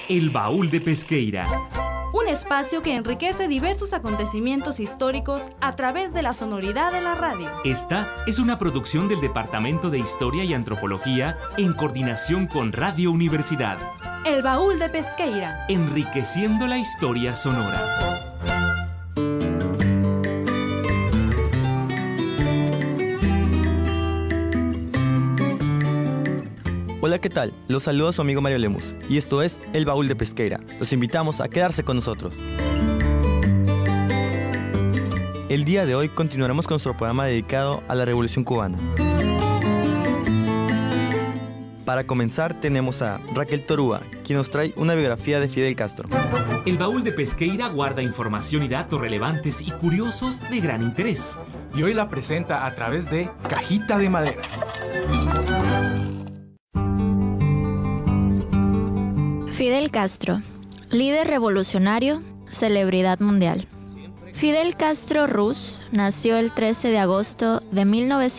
El Baúl de Pesqueira. Un espacio que enriquece diversos acontecimientos históricos a través de la sonoridad de la radio. Esta es una producción del Departamento de Historia y Antropología en coordinación con Radio Universidad. El Baúl de Pesqueira. Enriqueciendo la historia sonora. Hola, ¿qué tal? Los saluda su amigo Mario Lemus y esto es El Baúl de Pesqueira. Los invitamos a quedarse con nosotros. El día de hoy continuaremos con nuestro programa dedicado a la Revolución Cubana. Para comenzar tenemos a Raquel Torúa, quien nos trae una biografía de Fidel Castro. El Baúl de Pesqueira guarda información y datos relevantes y curiosos de gran interés. Y hoy la presenta a través de Cajita de Madera. Fidel Castro, líder revolucionario, celebridad mundial. Fidel Castro Ruz nació el 13 de agosto de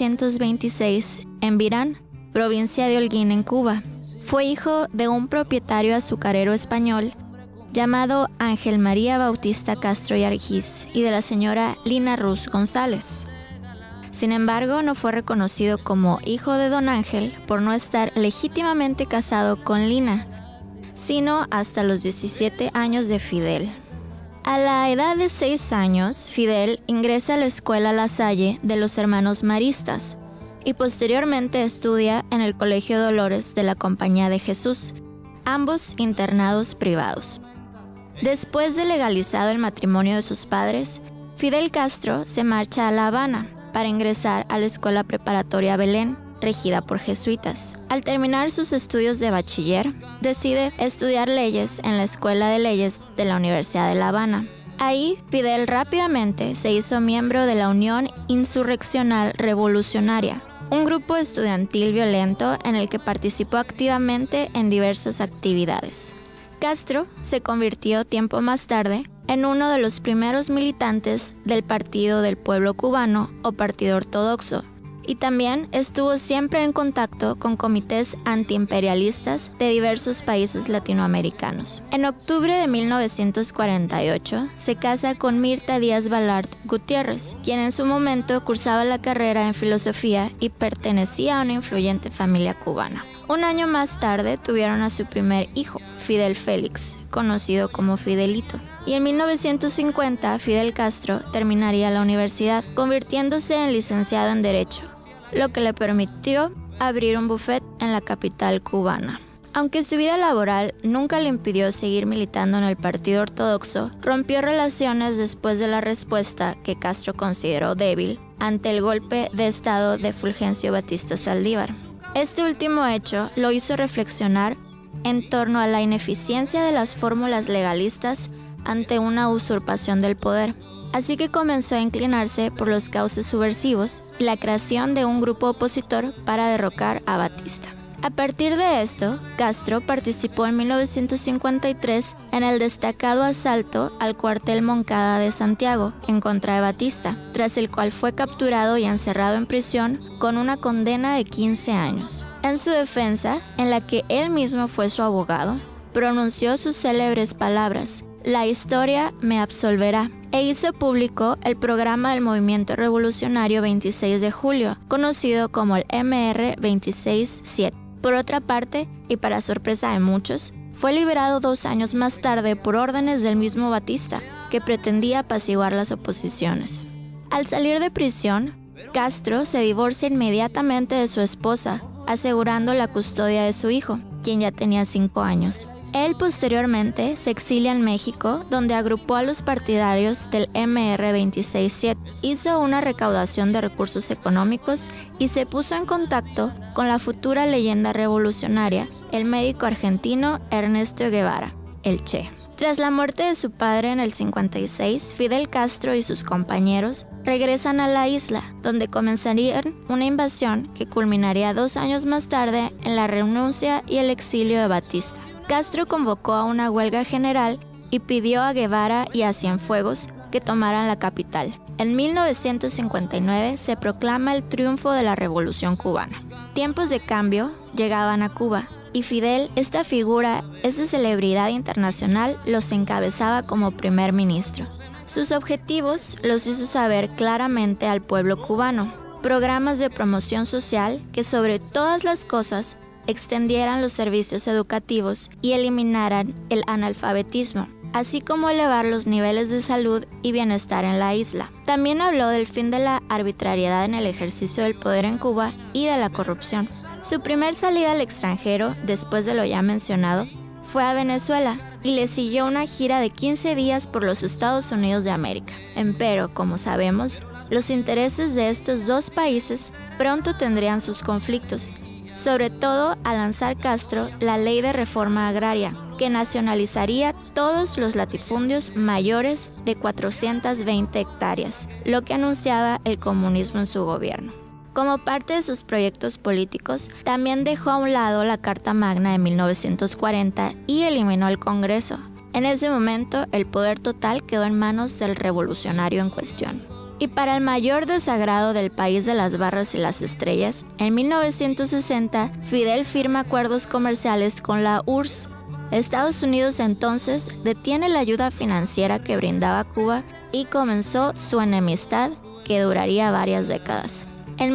1926 en Virán, provincia de Holguín, en Cuba. Fue hijo de un propietario azucarero español llamado Ángel María Bautista Castro y Argiz y de la señora Lina Ruz González. Sin embargo, no fue reconocido como hijo de don Ángel por no estar legítimamente casado con Lina, sino hasta los 17 años de Fidel. A la edad de 6 años, Fidel ingresa a la escuela La Salle de los hermanos maristas y posteriormente estudia en el Colegio Dolores de la Compañía de Jesús, ambos internados privados. Después de legalizado el matrimonio de sus padres, Fidel Castro se marcha a La Habana para ingresar a la Escuela Preparatoria Belén, regida por jesuitas. Al terminar sus estudios de bachiller, decide estudiar leyes en la Escuela de Leyes de la Universidad de La Habana. Ahí, Fidel rápidamente se hizo miembro de la Unión Insurreccional Revolucionaria, un grupo estudiantil violento en el que participó activamente en diversas actividades. Castro se convirtió tiempo más tarde en uno de los primeros militantes del Partido del Pueblo Cubano o Partido Ortodoxo, y también estuvo siempre en contacto con comités antiimperialistas de diversos países latinoamericanos. En octubre de 1948 se casa con Mirta Díaz Balart Gutiérrez, quien en su momento cursaba la carrera en filosofía y pertenecía a una influyente familia cubana. Un año más tarde tuvieron a su primer hijo, Fidel Félix, conocido como Fidelito. Y en 1950 Fidel Castro terminaría la universidad, convirtiéndose en licenciado en Derecho, lo que le permitió abrir un bufet en la capital cubana. Aunque su vida laboral nunca le impidió seguir militando en el Partido Ortodoxo, rompió relaciones después de la respuesta que Castro consideró débil ante el golpe de estado de Fulgencio Batista Saldívar. Este último hecho lo hizo reflexionar en torno a la ineficiencia de las fórmulas legalistas ante una usurpación del poder. Así que comenzó a inclinarse por los cauces subversivos y la creación de un grupo opositor para derrocar a Batista. A partir de esto, Castro participó en 1953 en el destacado asalto al cuartel Moncada de Santiago en contra de Batista, tras el cual fue capturado y encerrado en prisión con una condena de 15 años. En su defensa, en la que él mismo fue su abogado, pronunció sus célebres palabras: "La historia me absolverá", e hizo público el programa del Movimiento Revolucionario 26 de Julio, conocido como el MR-26-7. Por otra parte, y para sorpresa de muchos, fue liberado 2 años más tarde por órdenes del mismo Batista, que pretendía apaciguar las oposiciones. Al salir de prisión, Castro se divorcia inmediatamente de su esposa, asegurando la custodia de su hijo, quien ya tenía 5 años. Él posteriormente se exilia en México, donde agrupó a los partidarios del MR-26-7, hizo una recaudación de recursos económicos y se puso en contacto con la futura leyenda revolucionaria, el médico argentino Ernesto Guevara, el Che. Tras la muerte de su padre en el 56, Fidel Castro y sus compañeros regresan a la isla, donde comenzarían una invasión que culminaría 2 años más tarde en la renuncia y el exilio de Batista. Castro convocó a una huelga general y pidió a Guevara y a Cienfuegos que tomaran la capital. En 1959 se proclama el triunfo de la Revolución Cubana. Tiempos de cambio llegaban a Cuba, y Fidel, esta figura, esa celebridad internacional, los encabezaba como primer ministro. Sus objetivos los hizo saber claramente al pueblo cubano. Programas de promoción social que sobre todas las cosas extendieran los servicios educativos y eliminaran el analfabetismo, así como elevar los niveles de salud y bienestar en la isla. También habló del fin de la arbitrariedad en el ejercicio del poder en Cuba y de la corrupción. Su primer salida al extranjero, después de lo ya mencionado, fue a Venezuela y le siguió una gira de 15 días por los Estados Unidos de América. Empero, como sabemos, los intereses de estos dos países pronto tendrían sus conflictos, sobre todo al lanzar Castro la ley de reforma agraria, que nacionalizaría todos los latifundios mayores de 420 hectáreas, lo que anunciaba el comunismo en su gobierno. Como parte de sus proyectos políticos, también dejó a un lado la Carta Magna de 1940 y eliminó el Congreso. En ese momento, el poder total quedó en manos del revolucionario en cuestión. Y para el mayor desagrado del país de las barras y las estrellas, en 1960, Fidel firma acuerdos comerciales con la URSS. Estados Unidos entonces detiene la ayuda financiera que brindaba Cuba y comenzó su enemistad, que duraría varias décadas. En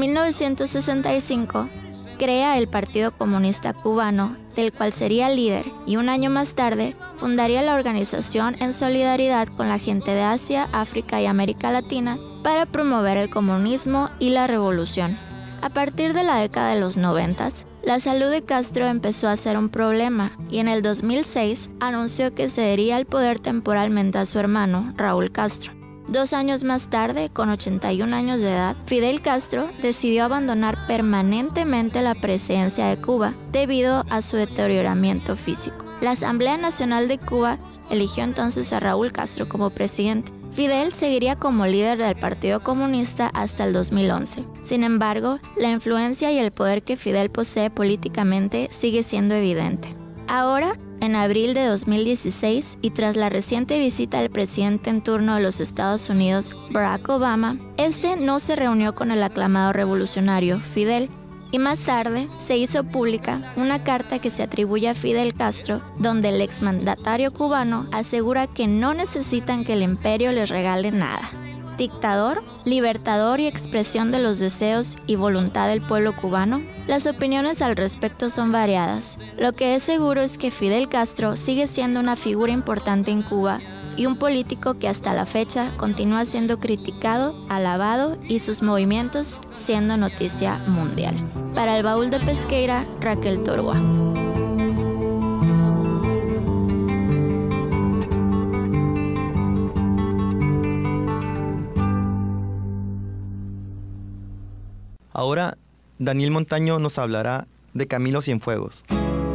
1965, crea el Partido Comunista Cubano, del cual sería líder, y un año más tarde fundaría la organización en solidaridad con la gente de Asia, África y América Latina para promover el comunismo y la revolución. A partir de la década de los 90, la salud de Castro empezó a ser un problema y en el 2006 anunció que cedería el poder temporalmente a su hermano, Raúl Castro. 2 años más tarde, con 81 años de edad, Fidel Castro decidió abandonar permanentemente la presidencia de Cuba debido a su deterioramiento físico. La Asamblea Nacional de Cuba eligió entonces a Raúl Castro como presidente. Fidel seguiría como líder del Partido Comunista hasta el 2011. Sin embargo, la influencia y el poder que Fidel posee políticamente sigue siendo evidente. Ahora, en abril de 2016 y tras la reciente visita del presidente en turno de los Estados Unidos, Barack Obama, este no se reunió con el aclamado revolucionario Fidel. Y más tarde se hizo pública una carta que se atribuye a Fidel Castro, donde el exmandatario cubano asegura que no necesitan que el imperio les regale nada. Dictador, libertador y expresión de los deseos y voluntad del pueblo cubano. Las opiniones al respecto son variadas. Lo que es seguro es que Fidel Castro sigue siendo una figura importante en Cuba y un político que hasta la fecha continúa siendo criticado, alabado y sus movimientos siendo noticia mundial. Para el Baúl de Pesqueira, Raquel Torua. Ahora, Daniel Montaño nos hablará de Camilo Cienfuegos.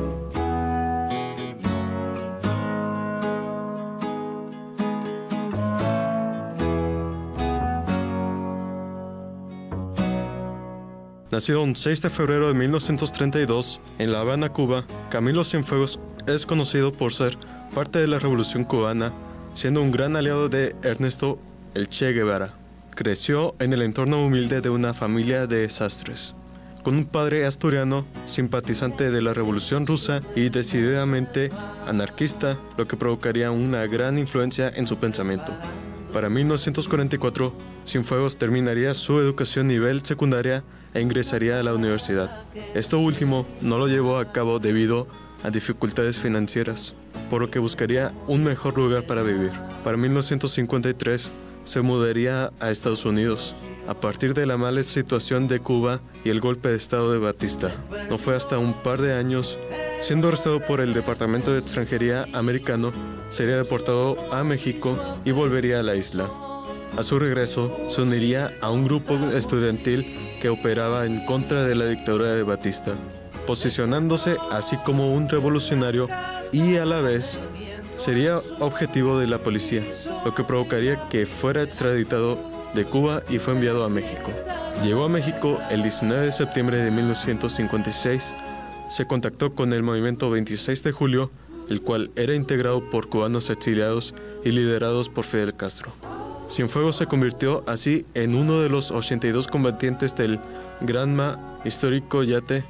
Nacido el 6 de febrero de 1932 en La Habana, Cuba, Camilo Cienfuegos es conocido por ser parte de la Revolución Cubana, siendo un gran aliado de Ernesto el Che Guevara. Creció en el entorno humilde de una familia de sastres, con un padre asturiano, simpatizante de la Revolución Rusa y decididamente anarquista, lo que provocaría una gran influencia en su pensamiento. Para 1944, Cienfuegos terminaría su educación nivel secundaria e ingresaría a la universidad. Esto último no lo llevó a cabo debido a dificultades financieras, por lo que buscaría un mejor lugar para vivir. Para 1953, se mudaría a Estados Unidos, a partir de la mala situación de Cuba y el golpe de estado de Batista. No fue hasta un par de años, siendo arrestado por el Departamento de Extranjería americano, sería deportado a México y volvería a la isla. A su regreso, se uniría a un grupo estudiantil que operaba en contra de la dictadura de Batista, posicionándose así como un revolucionario y a la vez sería objetivo de la policía, lo que provocaría que fuera extraditado de Cuba y fue enviado a México. Llegó a México el 19 de septiembre de 1956. Se contactó con el movimiento 26 de julio, el cual era integrado por cubanos exiliados y liderados por Fidel Castro. Cienfuegos se convirtió así en uno de los 82 combatientes del Granma histórico yate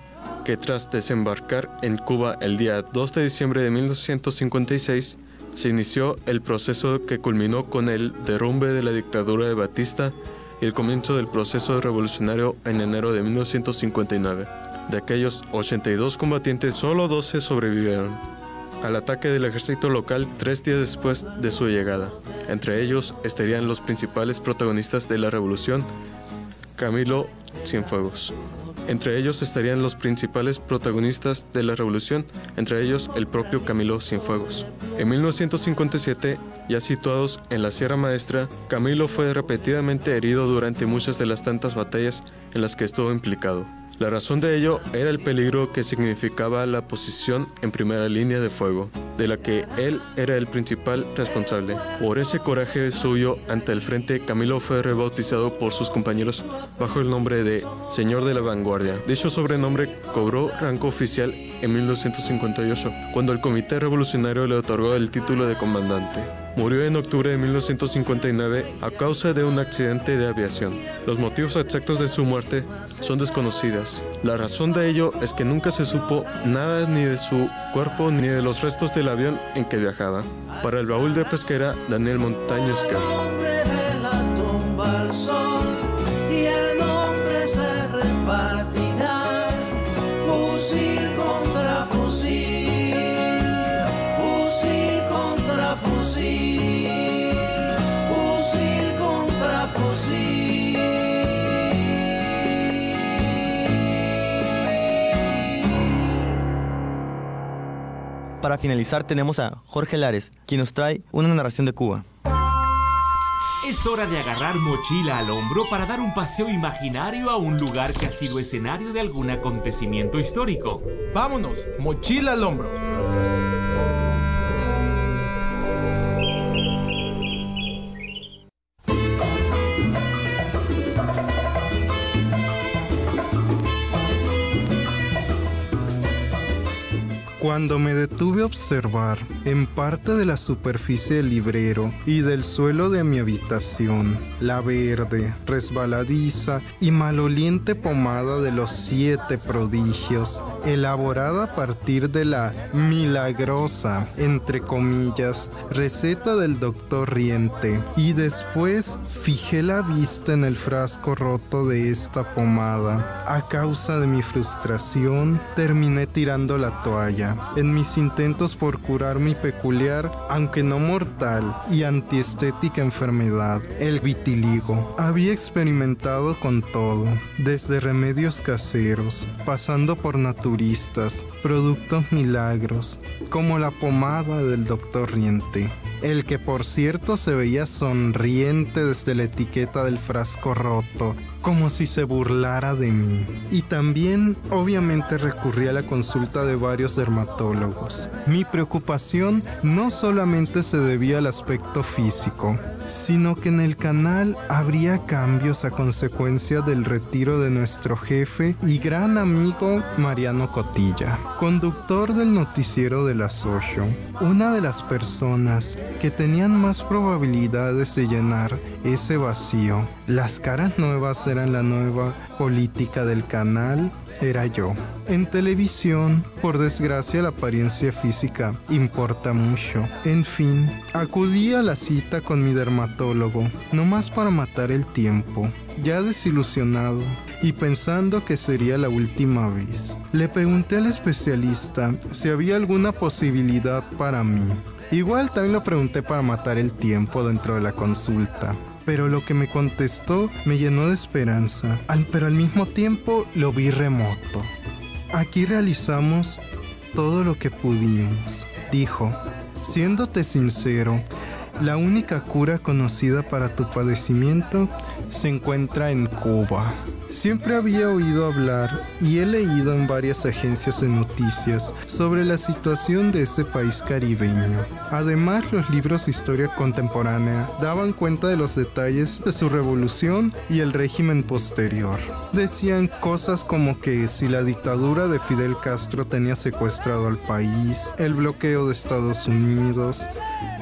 que tras desembarcar en Cuba el día 2 de diciembre de 1956, se inició el proceso que culminó con el derrumbe de la dictadura de Batista y el comienzo del proceso revolucionario en enero de 1959. De aquellos 82 combatientes, solo 12 sobrevivieron al ataque del ejército local 3 días después de su llegada. Entre ellos estarían los principales protagonistas de la revolución, Camilo Cienfuegos. Entre ellos estarían los principales protagonistas de la revolución, entre ellos el propio Camilo Cienfuegos. En 1957, ya situados en la Sierra Maestra, Camilo fue repetidamente herido durante muchas de las tantas batallas en las que estuvo implicado. La razón de ello era el peligro que significaba la posición en primera línea de fuego, de la que él era el principal responsable. Por ese coraje suyo ante el frente, Camilo fue rebautizado por sus compañeros bajo el nombre de Señor de la Vanguardia. Dicho sobrenombre cobró rango oficial en 1958, cuando el Comité Revolucionario le otorgó el título de comandante. Murió en octubre de 1959 a causa de un accidente de aviación. Los motivos exactos de su muerte son desconocidas. La razón de ello es que nunca se supo nada ni de su cuerpo ni de los restos del avión en que viajaba. Para el Baúl de Pesquera, Daniel Montaño Esquer. Fusil contra fusil, fusil contra fusil, fusil contra fusil. Para finalizar tenemos a Jorge Lares, quien nos trae una narración de Cuba. Es hora de agarrar mochila al hombro para dar un paseo imaginario a un lugar que ha sido escenario de algún acontecimiento histórico. Vámonos, mochila al hombro. Cuando me detuve a observar en parte de la superficie del librero y del suelo de mi habitación, la verde, resbaladiza y maloliente pomada de los 7 prodigios, elaborada a partir de la milagrosa, entre comillas, receta del doctor Riente, y después fijé la vista en el frasco roto de esta pomada. A causa de mi frustración, terminé tirando la toalla. En mis intentos por curar mi peculiar, aunque no mortal y antiestética enfermedad, el vitiligo. Había experimentado con todo, desde remedios caseros, pasando por naturistas, productos milagros, como la pomada del doctor Riente, el que por cierto se veía sonriente desde la etiqueta del frasco roto, como si se burlara de mí. Y también, obviamente, recurrí a la consulta de varios dermatólogos. Mi preocupación no solamente se debía al aspecto físico, sino que en el canal habría cambios a consecuencia del retiro de nuestro jefe y gran amigo Mariano Cotilla, conductor del noticiero de las 8, una de las personas que tenían más probabilidades de llenar ese vacío. Las caras nuevas eran la nueva política del canal, era yo. En televisión, por desgracia, la apariencia física importa mucho. En fin, acudí a la cita con mi dermatólogo, nomás para matar el tiempo, ya desilusionado y pensando que sería la última vez. Le pregunté al especialista si había alguna posibilidad para mí. Igual también lo pregunté para matar el tiempo dentro de la consulta. Pero lo que me contestó me llenó de esperanza, pero al mismo tiempo lo vi remoto. Aquí realizamos todo lo que pudimos, dijo. Siéndote sincero, la única cura conocida para tu padecimiento se encuentra en Cuba. Siempre había oído hablar y he leído en varias agencias de noticias sobre la situación de ese país caribeño. Además, los libros de historia contemporánea daban cuenta de los detalles de su revolución y el régimen posterior. Decían cosas como que si la dictadura de Fidel Castro tenía secuestrado al país, el bloqueo de Estados Unidos,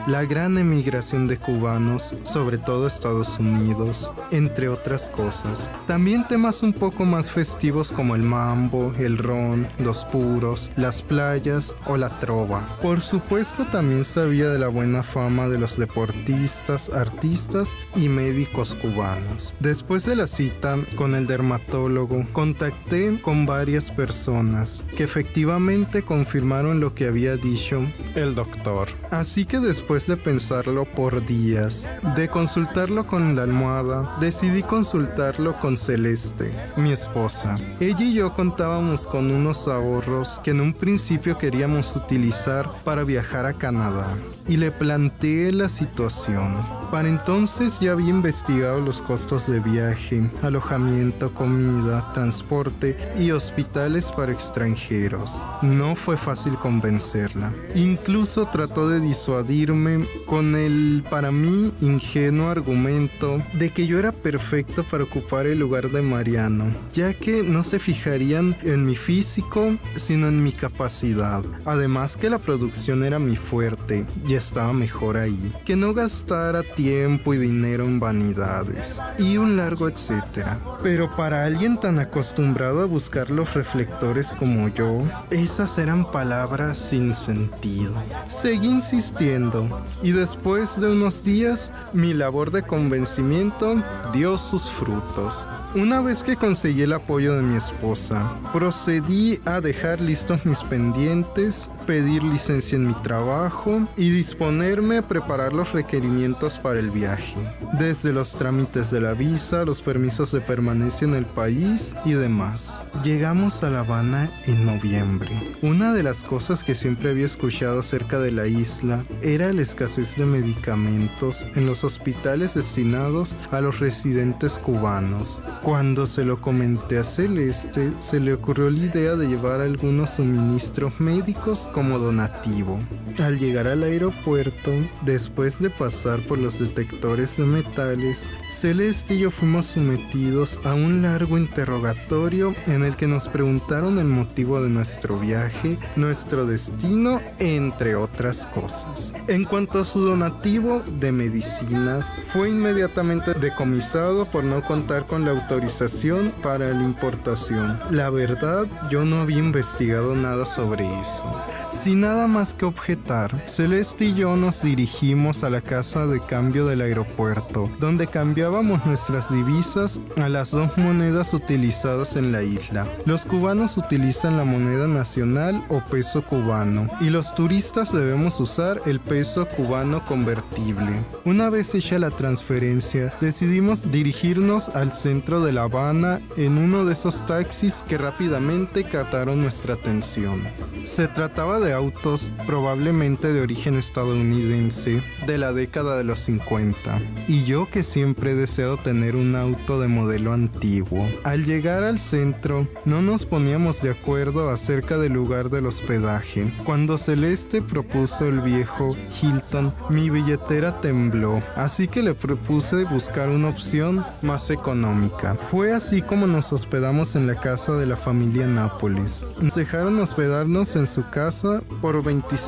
la gran emigración de cubanos, sobre todo a Estados Unidos, entre otras cosas. También temas un poco más festivos como el mambo, el ron, los puros, las playas o la trova. Por supuesto, también sabía de la buena fama de los deportistas, artistas y médicos cubanos. Después de la cita con el dermatólogo, contacté con varias personas que efectivamente confirmaron lo que había dicho el doctor. Así que después de pensarlo por días, de consultarlo con la almohada, decidí consultarlo con Celeste, mi esposa. Ella y yo contábamos con unos ahorros que en un principio queríamos utilizar para viajar a Canadá, y le planteé la situación. Para entonces ya había investigado los costos de viaje, alojamiento, comida, transporte y hospitales para extranjeros. No fue fácil convencerla. Incluso trató de disuadirme con el, para mí, ingenuo argumento de que yo era perfecto para ocupar el lugar de Mariano, ya que no se fijarían en mi físico, sino en mi capacidad. Además que la producción era mi fuerte y estaba mejor ahí. Que no gastara tiempo y dinero en vanidades y un largo etcétera. Pero para alguien tan acostumbrado a buscar los reflectores como yo, esas eran palabras sin sentido. Seguí insistiendo y después de unos días mi labor de convencimiento dio sus frutos. Una vez que conseguí el apoyo de mi esposa, procedí a dejar listos mis pendientes, pedir licencia en mi trabajo y disponerme a preparar los requerimientos para el viaje, desde los trámites de la visa, los permisos de permanencia en el país y demás. Llegamos a La Habana en noviembre. Una de las cosas que siempre había escuchado acerca de la isla era la escasez de medicamentos en los hospitales destinados a los residentes cubanos. Cuando se lo comenté a Celeste, se le ocurrió la idea de llevar algunos suministros médicos como donativo. Al llegar al aeropuerto, después de pasar por los detectores de metales, Celeste y yo fuimos sometidos a un largo interrogatorio en el que nos preguntaron el motivo de nuestro viaje, nuestro destino, entre otras cosas. En cuanto a su donativo de medicinas, fue inmediatamente decomisado por no contar con la autorización para la importación. La verdad, yo no había investigado nada sobre eso. Sin nada más que objetar, Celeste y yo nos dirigimos a la casa de cambio del aeropuerto, donde cambiábamos nuestras divisas a las dos monedas utilizadas en la isla. Los cubanos utilizan la moneda nacional o peso cubano, y los turistas debemos usar el peso cubano convertible. Una vez hecha la transferencia, decidimos dirigirnos al centro de La Habana en uno de esos taxis que rápidamente captaron nuestra atención. Se trataba de autos probablemente de origen estadounidense de la década de los 50, y yo que siempre he deseado tener un auto de modelo antiguo. Al llegar al centro no nos poníamos de acuerdo acerca del lugar del hospedaje. Cuando Celeste propuso el viejo Hilton, mi billetera tembló, así que le propuse buscar una opción más económica. Fue así como nos hospedamos en la casa de la familia Nápoles. Nos dejaron hospedarnos en su casa por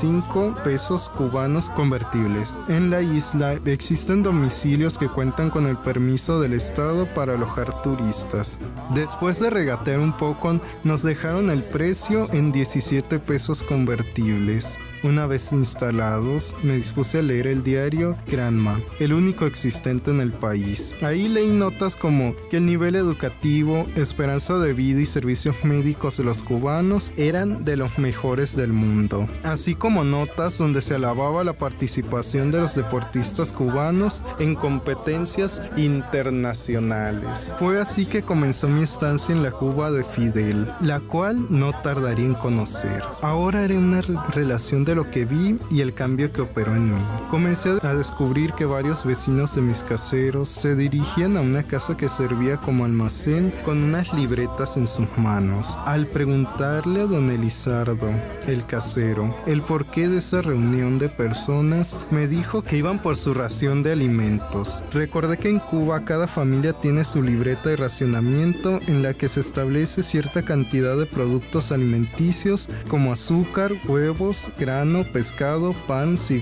25 pesos cubanos convertibles. En la isla existen domicilios que cuentan con el permiso del Estado para alojar turistas. Después de regatear un poco, nos dejaron el precio en 17 pesos convertibles. Una vez instalados, me dispuse a leer el diario Granma, el único existente en el país. Ahí leí notas como que el nivel educativo, esperanza de vida y servicios médicos de los cubanos eran de los mejores del mundo, así como notas donde se alababa la participación de los deportistas cubanos en competencias internacionales. Fue así que comenzó mi estancia en la Cuba de Fidel, la cual no tardaría en conocer. Ahora haré una relación de lo que vi y el cambio que operó en mí. Comencé a descubrir que varios vecinos de mis caseros se dirigían a una casa que servía como almacén con unas libretas en sus manos. Al preguntarle a don Elizardo, el casero, el porqué de esa reunión de personas, me dijo que iban por su ración de alimentos. Recordé que en Cuba cada familia tiene su libreta de racionamiento en la que se establece cierta cantidad de productos alimenticios como azúcar, huevos, grano, pescado, pan, cigarros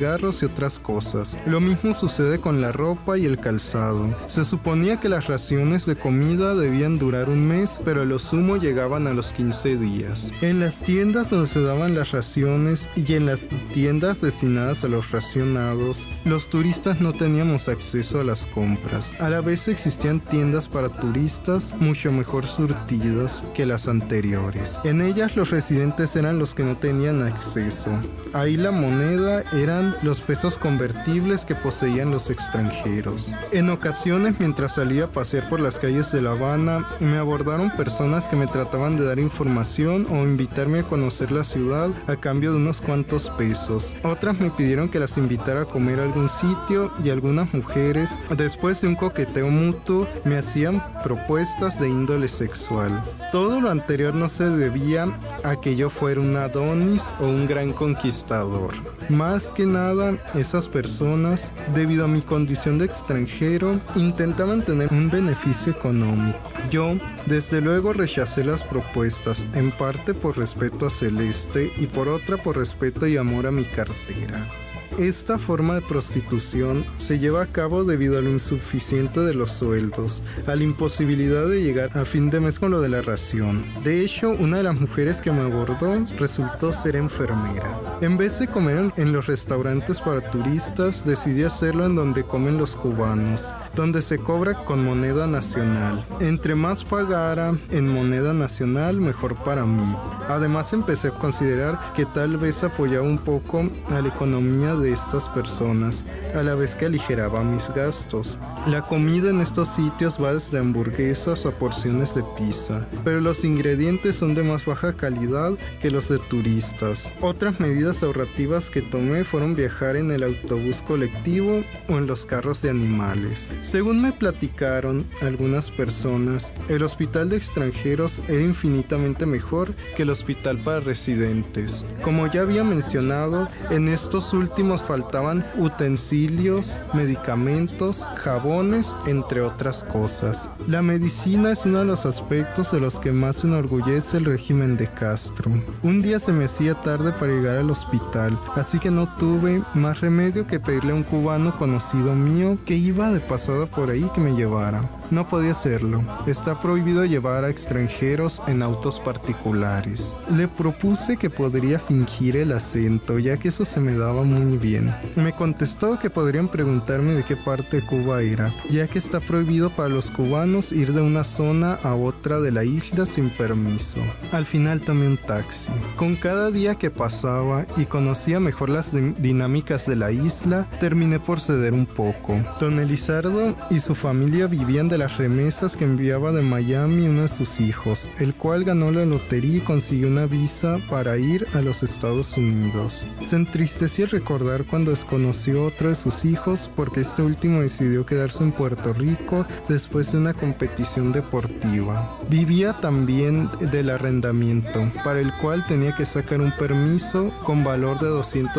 cigarros y otras cosas. Lo mismo sucede con la ropa y el calzado. Se suponía que las raciones de comida debían durar un mes, pero a lo sumo llegaban a los 15 días. En las tiendas donde se daban las raciones y en las tiendas destinadas a los racionados, los turistas no teníamos acceso a las compras. A la vez existían tiendas para turistas mucho mejor surtidas que las anteriores. En ellas los residentes eran los que no tenían acceso. Ahí la moneda eran los pesos convertibles que poseían los extranjeros. En ocasiones, mientras salía a pasear por las calles de La Habana, me abordaron personas que me trataban de dar información o invitarme a conocer la ciudad a cambio de unos cuantos pesos. Otras me pidieron que las invitara a comer a algún sitio y algunas mujeres, después de un coqueteo mutuo, me hacían propuestas de índole sexual. Todo lo anterior no se debía a que yo fuera un Adonis o un gran conquistador. Más que nada, esas personas, debido a mi condición de extranjero, intentaban tener un beneficio económico. Yo, desde luego, rechacé las propuestas, en parte por respeto a Celeste y por otra por respeto y amor a mi cartera. Esta forma de prostitución se lleva a cabo debido a lo insuficiente de los sueldos, a la imposibilidad de llegar a fin de mes con lo de la ración. De hecho, una de las mujeres que me abordó resultó ser enfermera. En vez de comer en los restaurantes para turistas, decidí hacerlo en donde comen los cubanos, donde se cobra con moneda nacional. Entre más pagara en moneda nacional, mejor para mí. Además, empecé a considerar que tal vez apoyaba un poco a la economía de estas personas, a la vez que aligeraba mis gastos. La comida en estos sitios va desde hamburguesas a porciones de pizza, pero los ingredientes son de más baja calidad que los de turistas. Otras medidas ahorrativas que tomé fueron viajar en el autobús colectivo o en los carros de animales. Según me platicaron algunas personas, el hospital de extranjeros era infinitamente mejor que el hospital para residentes. Como ya había mencionado, en estos últimos faltaban utensilios, medicamentos, jabones, entre otras cosas. La medicina es uno de los aspectos de los que más se enorgullece el régimen de Castro. Un día se me hacía tarde para llegar al hospital, así que no tuve más remedio que pedirle a un cubano conocido mío que iba de pasada por ahí que me llevara. No podía hacerlo. Está prohibido llevar a extranjeros en autos particulares. Le propuse que podría fingir el acento, ya que eso se me daba muy bien. Me contestó que podrían preguntarme de qué parte de Cuba era, ya que está prohibido para los cubanos ir de una zona a otra de la isla sin permiso. Al final tomé un taxi. Con cada día que pasaba y conocía mejor las dinámicas de la isla, terminé por ceder un poco. Don Elizardo y su familia vivían de las remesas que enviaba de Miami uno de sus hijos, el cual ganó la lotería y consiguió una visa para ir a los Estados Unidos. Se entristeció al recordar cuando desconoció a otro de sus hijos porque este último decidió quedarse en Puerto Rico después de una competición deportiva. Vivía también del arrendamiento, para el cual tenía que sacar un permiso con valor de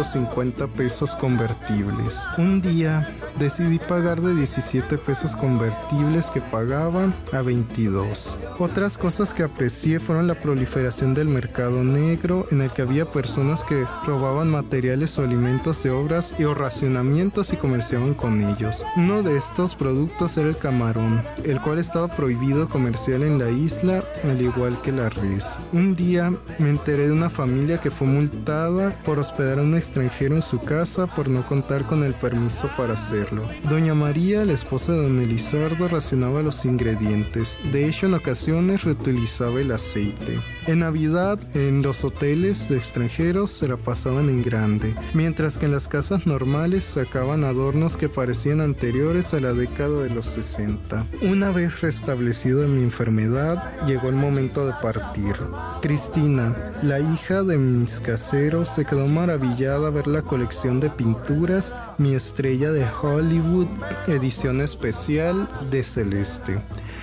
250 pesos convertibles. Un día decidí pagar de 17 pesos convertibles que pagaba a 22. Otras cosas que aprecié fueron la proliferación del mercado negro, en el que había personas que robaban materiales o alimentos de obras o racionamientos y comerciaban con ellos. Uno de estos productos era el camarón, el cual estaba prohibido comercial en la isla, al igual que la res. Un día me enteré de una familia que fue multada por hospedar a un extranjero en su casa por no contar con el permiso para hacerlo. Doña María, la esposa de don Elizardo, racionaba los ingredientes. De hecho, en ocasiones reutilizaba el aceite. En Navidad, en los hoteles de extranjeros se la pasaban en grande, mientras que en las casas normales sacaban adornos que parecían anteriores a la década de los 60. Una vez restablecido de mi enfermedad, llegó el momento de partir. Cristina, la hija de mis caseros, se quedó maravillada a ver la colección de pinturas Mi Estrella de Hollywood, edición especial de Celeste.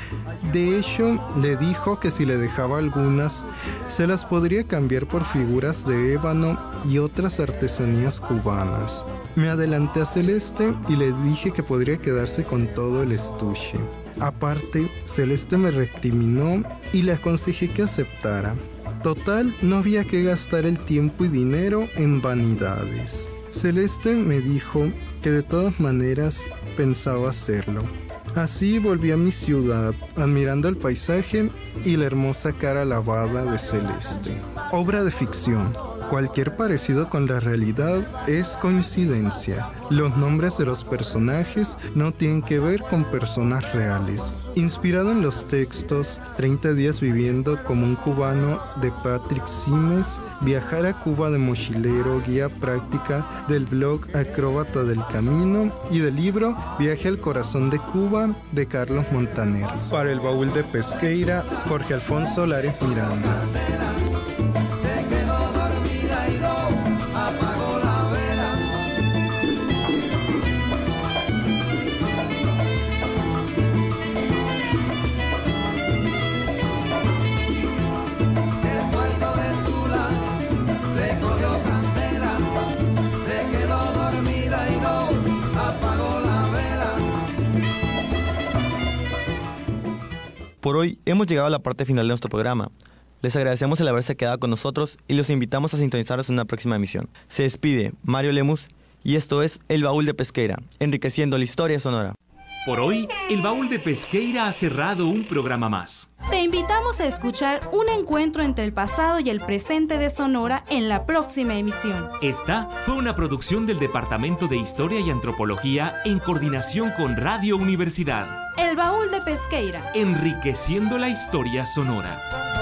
De hecho, le dijo que si le dejaba algunas, se las podría cambiar por figuras de ébano y otras artesanías cubanas. Me adelanté a Celeste y le dije que podría quedarse con todo el estuche. Aparte, Celeste me recriminó y le aconsejé que aceptara. Total, no había que gastar el tiempo y dinero en vanidades. Celeste me dijo que de todas maneras pensaba hacerlo. Así volví a mi ciudad, admirando el paisaje y la hermosa cara lavada de Celeste. Obra de ficción. Cualquier parecido con la realidad es coincidencia. Los nombres de los personajes no tienen que ver con personas reales. Inspirado en los textos 30 días viviendo como un cubano de Patrick Simes, Viajar a Cuba de mochilero, guía práctica del blog Acróbata del Camino y del libro Viaje al corazón de Cuba de Carlos Montaner. Para el Baúl de Pesqueira, Jorge Alfonso Lares Miranda. Por hoy hemos llegado a la parte final de nuestro programa. Les agradecemos el haberse quedado con nosotros y los invitamos a sintonizarnos en una próxima emisión. Se despide Mario Lemus y esto es El Baúl de Pesqueira, enriqueciendo la historia sonora. Por hoy, el Baúl de Pesqueira ha cerrado un programa más. Te invitamos a escuchar un encuentro entre el pasado y el presente de Sonora en la próxima emisión. Esta fue una producción del Departamento de Historia y Antropología en coordinación con Radio Universidad. El Baúl de Pesqueira, enriqueciendo la historia sonora.